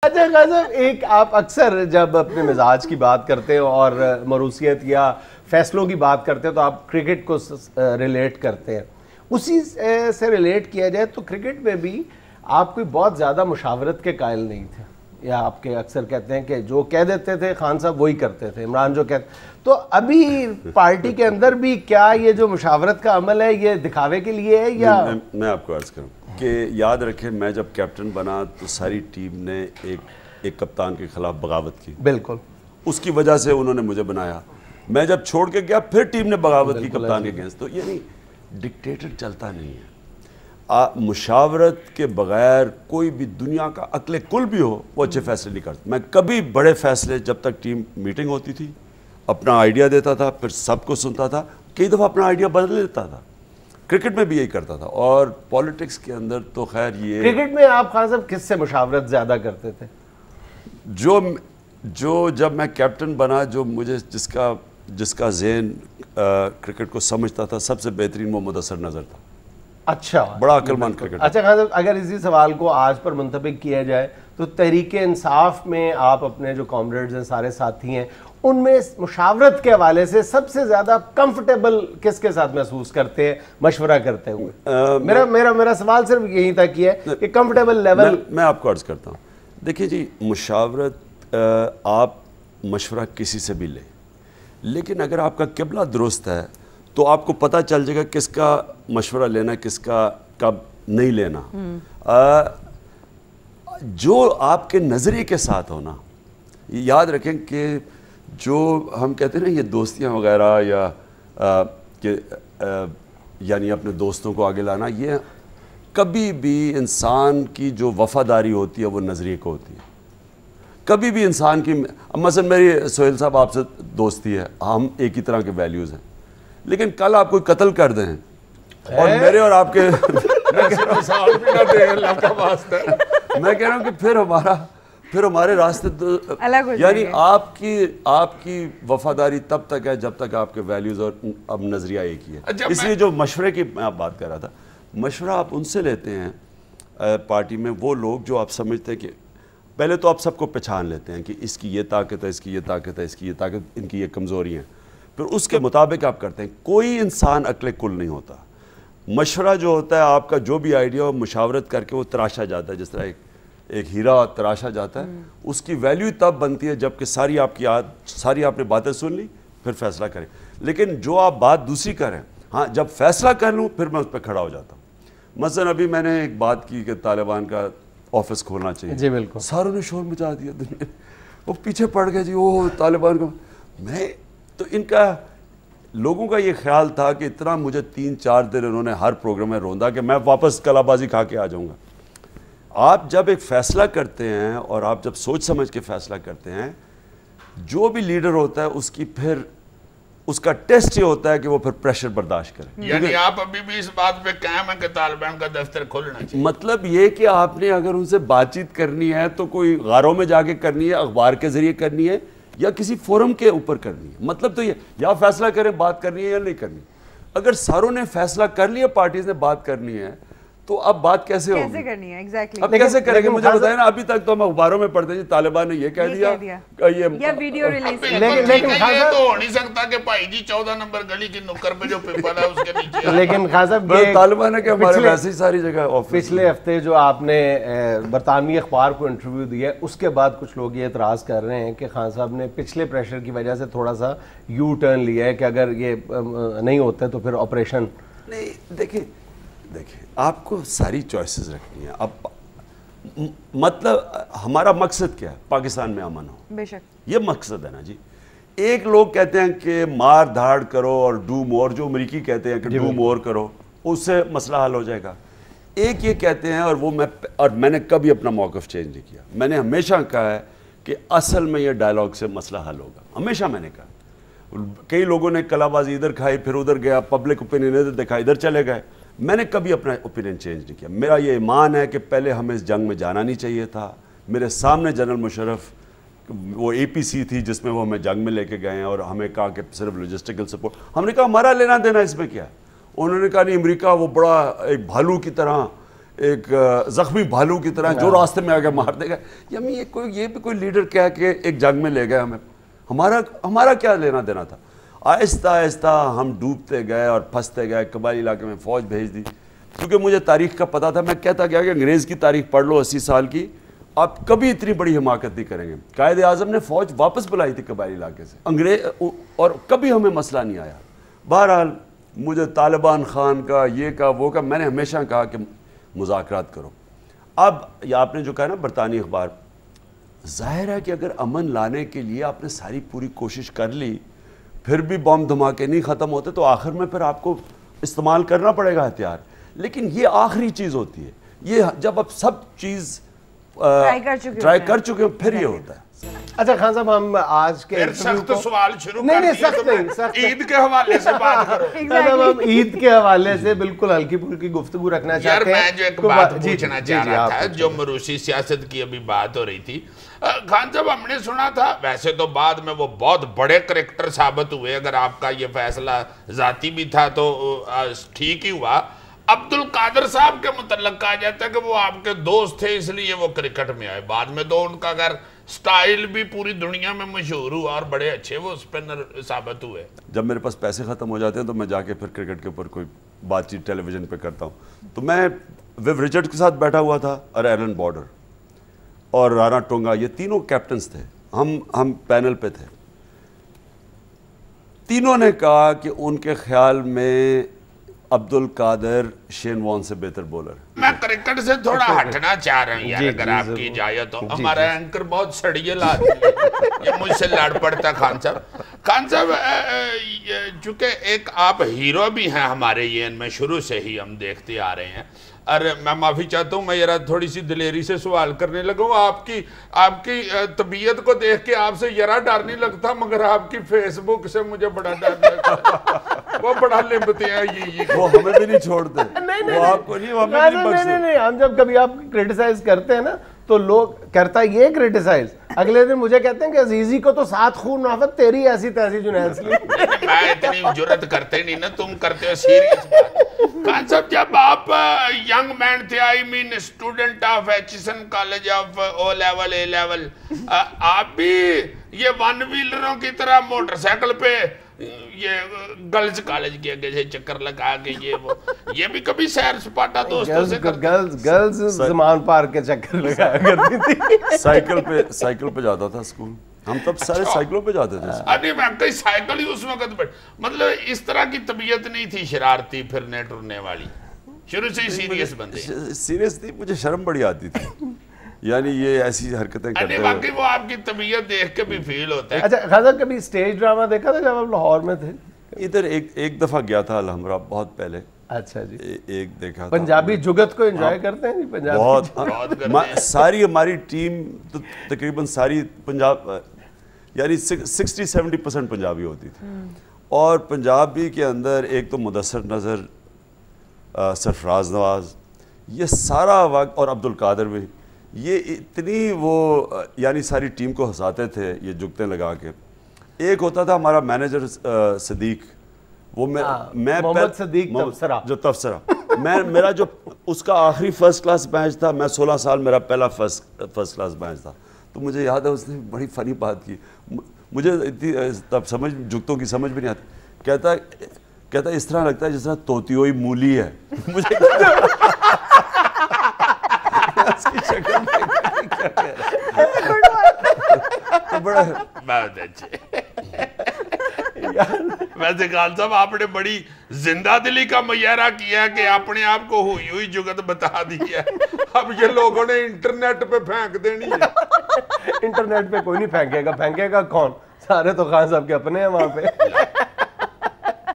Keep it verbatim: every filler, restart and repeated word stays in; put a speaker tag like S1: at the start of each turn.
S1: اچھا خان صاحب، ایک آپ اکثر جب اپنے مزاج کی بات کرتے ہو اور موروثیت یا فیصلوں کی بات کرتے ہیں تو آپ کرکٹ کو ریلیٹ کرتے ہیں. اسی سے ریلیٹ کیا جائے تو کرکٹ میں بھی آپ کوئی بہت زیادہ مشاورت کے قائل نہیں تھے، یا آپ کے اکثر کہتے ہیں کہ جو کہہ دیتے تھے خان صاحب وہی کرتے تھے، عمران جو کہتے. تو ابھی پارٹی کے اندر بھی کیا یہ جو مشاورت کا عمل ہے یہ دکھاوے کے لیے ہے یا؟
S2: میں آپ کو عرض کروں کہ یاد رکھیں میں جب کیپٹن بنا تو ساری ٹیم نے ایک ایک کپتان کے خلاف بغاوت کی.
S1: بالکل.
S2: اس کی وجہ سے انہوں نے مجھے بنایا. میں جب چھوڑ کے گیا پھر ٹیم نے بغاوت کی کپتان کے اگینسٹ. تو یعنی ڈکٹیٹر چلتا نہیں ہے. مشاورت کے بغیر کوئی بھی دنیا کا عقل کل بھی ہو وہ اچھے فیصلے نہیں کرتا. میں کبھی بڑے فیصلے جب تک ٹیم میٹنگ ہوتی تھی اپنا آئیڈیا دیتا تھا، پھر سب کو سنتا تھا، کئی دفعہ اپنا آئیڈیا بدل لیتا تھا. کرکٹ میں بھی یہی کرتا تھا. اور پولیٹکس کے اندر تو خیر یہ
S1: کرکٹ میں آپ خان صاحب کس سے مشاورت زیادہ کرتے تھے؟
S2: جو جو جب میں کیپٹن بنا جو مجھے جس کا جس کا ذہن کرکٹ کو سمجھتا تھا سب سے بہترین وہ مدثر نظر تھا.
S1: اچھا،
S2: بڑا عقل مند کرکٹ.
S1: اچھا خان صاحب، اگر اسی سوال کو آج پر منطبق کیا جائے تو تحریک انصاف میں آپ اپنے جو کامریڈز ہیں، سارے ساتھی ہیں، ان میں مشاورت کے حوالے سے سب سے زیادہ کمفرٹیبل کس کے ساتھ محسوس کرتے ہیں مشورہ کرتے ہوئے؟ میرا میرا میرا سوال صرف یہی تک یہ ہے کہ کمفرٹیبل لیول.
S2: میں آپ کو عرض کرتا ہوں، دیکھیے جی، مشاورت آپ مشورہ کسی سے بھی لیں، لیکن اگر آپ کا قبلہ درست ہے تو آپ کو پتہ چل جائے گا کس کا مشورہ لینا کس کا کب نہیں لینا. جو آپ کے نظریے کے ساتھ ہونا، یاد رکھیں کہ جو ہم کہتے ہیں نا یہ دوستیاں وغیرہ یا کہ یعنی اپنے دوستوں کو آگے لانا، یہ کبھی بھی انسان کی جو وفاداری ہوتی ہے وہ نظریے کو ہوتی ہے. کبھی بھی انسان کی، مثلا میری سہیل صاحب آپ سے دوستی ہے، ہم ایک ہی طرح کے ویلیوز ہیں، لیکن کل آپ کوئی قتل کر دیں اور میرے اور آپ کے میں کہہ رہا ہوں کہ پھر ہمارا پھر ہمارے راستے یعنی آپ کی آپ کی وفاداری تب تک ہے جب تک آپ کے ویلیوز اور اب نظریہ ایک ہی ہے. اس لیے جو مشورے کی میں آپ بات کر رہا تھا، مشورہ آپ ان سے لیتے ہیں پارٹی میں وہ لوگ جو آپ سمجھتے ہیں کہ پہلے تو آپ سب کو پہچان لیتے ہیں کہ اس کی یہ طاقت ہے، اس کی یہ طاقت ہے، اس کی یہ طاقت، ان کی یہ کمزوری ہیں، پھر اس کے مطابق آپ کرتے ہیں. کوئی انسان عقل کل نہیں ہوتا. مشورہ جو ہوتا ہے آپ کا جو بھی آئیڈیا ہو مشاورت کر کے وہ تراشا جاتا ہے، جس طرح ایک ایک ہیرا تراشا جاتا ہے. اس کی ویلیو تب بنتی ہے جب کہ ساری آپ کی ساری آپ نے باتیں سن لی پھر فیصلہ کریں. لیکن جو آپ بات دوسری کریں، ہاں جب فیصلہ کر لوں پھر میں اس پہ کھڑا ہو جاتا ہوں. مثلا ابھی میں نے ایک بات کی کہ طالبان کا آفس کھولنا چاہیے.
S1: جی بالکل.
S2: ساروں نے شور مچا دیا دنیا، وہ پیچھے پڑ گئے جی وہ طالبان کو. میں تو ان کا لوگوں کا یہ خیال تھا کہ اتنا مجھے تین چار دن انہوں نے ہر پروگرام میں روندا کہ میں واپس کلا بازی کھا کے آ جاؤں گا. آپ جب ایک فیصلہ کرتے ہیں اور آپ جب سوچ سمجھ کے فیصلہ کرتے ہیں، جو بھی لیڈر ہوتا ہے اس کی پھر اس کا ٹیسٹ یہ ہوتا ہے کہ وہ پھر پریشر برداشت کرے.
S3: یعنی آپ ابھی بھی اس بات پہ قائم ہے کہ طالبان کا دفتر کھولنا چاہیے؟
S2: مطلب یہ کہ آپ نے اگر ان سے بات چیت کرنی ہے تو کوئی غاروں میں جا کے کرنی ہے، اخبار کے ذریعے کرنی ہے یا کسی فورم کے اوپر کرنی ہے. مطلب تو یہ یا فیصلہ کریں بات کرنی ہے یا نہیں کرنی. اگر ساروں نے فیصلہ کر لیا پارٹیز نے بات کرنی ہے تو اب بات کیسے ہوگی؟
S4: کیسے کرنی ہے ایگزیکٹلی؟
S2: اب کیسے کریں گے؟ مجھے بتائیں نا. ابھی تک تو ہم اخباروں میں پڑھتے ہیں طالبان نے یہ کہہ دیا
S4: یا ویڈیو ریلیز.
S3: لیکن یہ تو ہو نہیں سکتا کہ بھائی جی چودہ نمبر گلی کی نکر پہ جو پیپل ہے اس کے نیچے.
S1: لیکن خان صاحب
S2: طالبان ہے کہ ہمارے ویسے ہی ساری جگہ.
S1: پچھلے ہفتے جو آپ نے برطانوی اخبار کو انٹرویو دیا اس کے بعد کچھ لوگ یہ اعتراض کر رہے ہیں کہ خان صاحب نے پچھلے پریشر کی وجہ سے تھوڑا سا یو ٹرن لیا ہے کہ اگر یہ نہیں ہوتے تو پھر آپریشن
S2: نہیں. دیکھیں دیکھیں آپ کو ساری چوائسز رکھنی ہے. اب مطلب ہمارا مقصد کیا ہے؟ پاکستان میں امن ہو.
S4: بے شک یہ
S2: مقصد ہے نا جی. ایک لوگ کہتے ہیں کہ مار دھاڑ کرو اور ڈو مور، جو امریکی کہتے ہیں کہ ڈو مور کرو، اس سے مسئلہ حل ہو جائے گا. ایک یہ کہتے ہیں اور وہ میں اور میں نے کبھی اپنا موقف چینج نہیں کیا. میں نے ہمیشہ کہا ہے کہ اصل میں یہ ڈائلاگ سے مسئلہ حل ہوگا. ہمیشہ میں نے کہا. کئی لوگوں نے کلا بازی ادھر کھائی پھر ادھر گیا، پبلک اوپینین ادھر دیکھا ادھر چلے گئے. میں نے کبھی اپنا اوپینین چینج نہیں کیا. میرا یہ ایمان ہے کہ پہلے ہمیں اس جنگ میں جانا نہیں چاہیے تھا. میرے سامنے جنرل مشرف وہ اے پی سی تھی جس میں وہ ہمیں جنگ میں لے کے گئے ہیں اور ہمیں کہا کہ صرف لاجسٹیکل سپورٹ. ہم نے کہا ہمارا لینا دینا اس میں کیا. انہوں نے کہا نہیں امریکہ وہ بڑا ایک بھالو کی طرح ایک زخمی بھالو کی طرح جو راستے میں آگے مار دے گا. یعنی یہ کوئی یہ بھی کوئی لیڈر کہہ کے ایک جنگ میں لے گئے ہمیں. ہمارا ہمارا کیا لینا دینا تھا؟ آہستہ آہستہ ہم ڈوبتے گئے اور پھنستے گئے. قبائلی علاقے میں فوج بھیج دی کیونکہ مجھے تاریخ کا پتہ تھا. میں کہتا گیا کہ انگریز کی تاریخ پڑھ لو اسی سال کی, آپ کبھی اتنی بڑی حماقت نہیں کریں گے. قائد اعظم نے فوج واپس بلائی تھی قبائلی علاقے سے انگریز, اور کبھی ہمیں مسئلہ نہیں آیا. بہرحال مجھے طالبان خان کا یہ کا وہ کا, میں نے ہمیشہ کہا کہ مذاکرات کرو. اب یہ آپ نے جو کہا نا برطانوی اخبار, ظاہر ہے کہ اگر امن لانے کے لیے آپ نے ساری پوری کوشش کر لی پھر بھی بم دھماکے نہیں ختم ہوتے تو آخر میں پھر آپ کو استعمال کرنا پڑے گا ہتھیار. لیکن یہ آخری چیز ہوتی ہے, یہ جب آپ سب چیز ٹرائی کر چکے ہو پھر یہ ہوتا ہے.
S1: اچھا خان صاحب, ہم آج کے
S3: سخت سوال شروع
S1: نہیں نہیں سخت نہیں سخت
S3: عید کے حوالے سے بات کرو.
S1: ہم عید کے حوالے سے بالکل ہلکی پھلکی گفتگو رکھنا چاہتے ہیں.
S3: یار میں جو ایک بات پوچھنا چاہ رہا تھا, جو مروسی سیاست کی ابھی بات ہو رہی تھی, خان صاحب ہم نے سنا تھا, ویسے تو بعد میں وہ بہت بڑے کریکٹر ثابت ہوئے, اگر آپ کا یہ فیصلہ ذاتی بھی تھا تو ٹھیک ہی ہوا. عبد القادر صاحب کے متعلق کہا جاتا ہے کہ وہ آپ کے دوست تھے اس لیے وہ کرکٹ میں آئے. بعد میں تو ان کا اگر سٹائل بھی پوری دنیا میں مشہور ہوا اور بڑے اچھے وہ سپنر ثابت ہوئے.
S2: جب میرے پاس پیسے ختم ہو جاتے ہیں تو میں جا کے پھر کرکٹ کے اوپر کوئی بات چیت ٹیلی ویژن پہ کرتا ہوں. تو میں ویو رچرڈ کے ساتھ بیٹھا ہوا تھا اور ایلن بارڈر اور رانا ٹونگا, یہ تینوں کیپٹنز تھے. ہم ہم پینل پہ تھے. تینوں نے کہا کہ ان کے خیال میں عبد القادر شین وان سے بہتر بولر.
S3: میں کرکٹ سے تھوڑا ہٹنا چاہ رہا ہوں یار, اگر آپ کی اجازت ہو. ہمارا اینکر بہت سڑیل آدمی ہے, یہ مجھ سے لڑ پڑتا. خان صاحب خان صاحب چونکہ ایک آپ ہیرو بھی ہیں ہمارے, یہ ان میں شروع سے ہی ہم دیکھتے آ رہے ہیں. ارے میں معافی چاہتا ہوں, میں ذرا تھوڑی سی دلیری سے سوال کرنے لگا ہوں. آپ کی آپ کی طبیعت کو دیکھ کے آپ سے ذرا ڈر نہیں لگتا, مگر آپ کی فیس بک سے مجھے بڑا ڈر لگتا. وہ بڑا لمبتے ہیں, یہ
S2: وہ ہمیں بھی نہیں چھوڑتے, وہ آپ کو نہیں, ہمیں نہیں بخشتے.
S1: ہم جب کبھی آپ کرٹیسائز کرتے ہیں نا تو لوگ کرتا یہ کرٹیسائز, اگلے دن مجھے کہتے ہیں کہ عزیزی کو تو سات خون نافت, تیری ایسی تیسی جنید کی.
S3: میں اتنی جرت کرتے نہیں نا, تم کرتے ہو سیریس بات. خان صاحب جب آپ ینگ مین تھے, I mean student of Aitchison college of O level A level, آپ بھی یہ ون ویلروں کی طرح موٹر سائیکل پہ یہ گرلز کالج کے آگے سے چکر لگا کے یہ وہ یہ بھی کبھی سیر سپاٹا دوستوں سے کرتے؟
S1: گرلز زمان پارک کے چکر لگایا کرتی تھی.
S2: سائیکل پہ سائیکل پہ جاتا تھا اسکول, ہم تب سارے سائیکلوں پہ جاتے تھے.
S3: ارے میں کئی سائیکل ہی اس وقت بیٹھ, مطلب اس طرح کی طبیعت نہیں تھی شرارتی پھرنے ٹرنے والی, شروع سے ہی سیریس بندے.
S2: سیریس تھی, مجھے شرم بڑی آتی تھی, یعنی یہ ایسی حرکتیں کرتے
S3: ہیں. واقعی وہ آپ کی طبیعت دیکھ کے بھی فیل ہوتا ہے.
S1: اچھا خان صاحب کبھی سٹیج ڈرامہ دیکھا تھا جب آپ لاہور میں تھے؟
S2: ادھر ایک ایک دفعہ گیا تھا الحمرا, بہت پہلے.
S1: اچھا جی,
S2: ایک دیکھا.
S1: پنجابی جگت کو انجوائے کرتے ہیں جی؟
S2: بہت. ساری ہماری ٹیم تقریباً ساری پنجاب, یعنی سکسٹی سیونٹی پرسینٹ پنجابی ہوتی تھی. اور پنجابی کے اندر ایک تو مدثر نظر, سرفراز نواز, یہ سارا وقت, اور عبد القادر بھی, یہ اتنی وہ یعنی ساری ٹیم کو ہنساتے تھے یہ جگتیں لگا کے. ایک ہوتا تھا ہمارا مینیجر صدیق, وہ میں میں
S1: محمد صدیق تبصرہ,
S2: جو تبصرہ میں میرا جو اس کا آخری فرسٹ کلاس بیچ تھا, میں سولہ سال میرا پہلا فرسٹ فرسٹ کلاس بیچ تھا. تو مجھے یاد ہے اس نے بڑی فنی بات کی, مجھے اتنی تب سمجھ جگتوں کی سمجھ بھی نہیں آتی. کہتا کہتا اس طرح لگتا ہے جس طرح طوطیوئی مولی ہے. مجھے اس کی شکل کیا کہہ رہا, بڑا
S3: بہت اچھے. ویسے خان صاحب آپ نے بڑی زندہ دلی کا معیارہ کیا کہ اپنے آپ کو ہوئی ہوئی جگت بتا دی ہے. اب یہ لوگوں نے انٹرنیٹ پہ پھینک دینی ہے.
S1: انٹرنیٹ پہ کوئی نہیں پھینکے گا, پھینکے گا کون؟ سارے تو خان صاحب کے اپنے ہیں وہاں پہ.